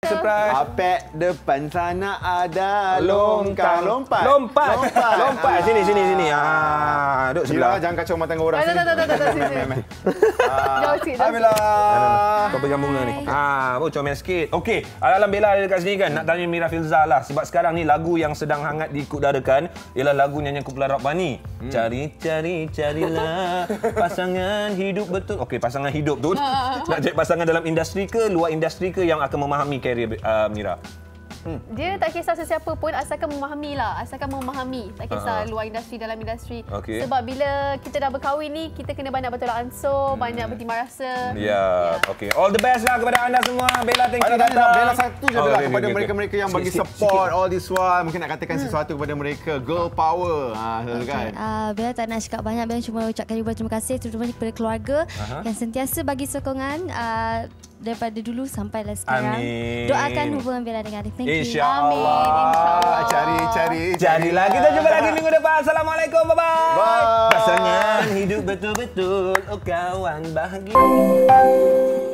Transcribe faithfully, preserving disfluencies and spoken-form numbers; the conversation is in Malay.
Surprise. Apek depan sana ada longkang. Lompat. Lompat. Lompat. Lompat. Sini, sini, sini. Ah, duduk sebelah. Mira, jangan kacau mata tengok orang. Tak, tak, tak, tak, tak, sini. Jauh sikit. Hai Bella. Kau pegang bunga ni. Ah, baru comel sikit. Okey, Alam Bella ada dekat sini kan. Nak tanya Mira Filzah lah. Sebab sekarang ni lagu yang sedang hangat diikutdarakan ialah lagu nyanyian kumpulan Rock Bunny. Hmm. Cari, cari, carilah pasangan hidup betul. Okey, pasangan hidup tu. Nak cari pasangan dalam industri ke, luar industri ke yang akan memahami karier uh, Mira? Hmm. Dia tak kisah sesiapa pun asalkan memahami lah. Asalkan memahami. Tak kisah uh-huh. luar industri, dalam industri. Okay. Sebab bila kita dah berkahwin ni, kita kena banyak bertolak ansur, hmm. banyak bertimbang rasa. Ya, yeah. yeah. Okey. All the best lah kepada anda semua. Bella, thank you datang. Bella satu je oh, Bella okay, kepada okay, mereka-mereka okay. yang bagi sikit, support sikit. all this while. Mungkin nak katakan hmm. sesuatu kepada mereka. Girl power. Ha, okay. kan? Uh, Bella tak nak cakap banyak. Bella cuma ucapkan ribuan terima kasih terutama kepada keluarga uh-huh. yang sentiasa bagi sokongan uh, daripada dulu sampailah sekarang. Amin. Doakan hubungan Bella dengan Arif. Thank you. InsyaAllah. Amin. InsyaAllah. Cari, cari. Carilah. Kita jumpa lagi minggu depan. Assalamualaikum. Bye-bye. Bye. Pasangan hidup betul-betul. Oh kawan bahagia.